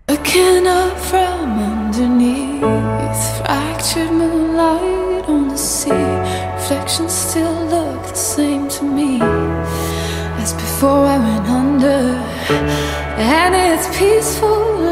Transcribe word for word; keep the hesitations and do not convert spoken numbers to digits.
Looking up from underneath, fractured moonlight on the sea. Reflections still look the same to me as before I went under. And it's peaceful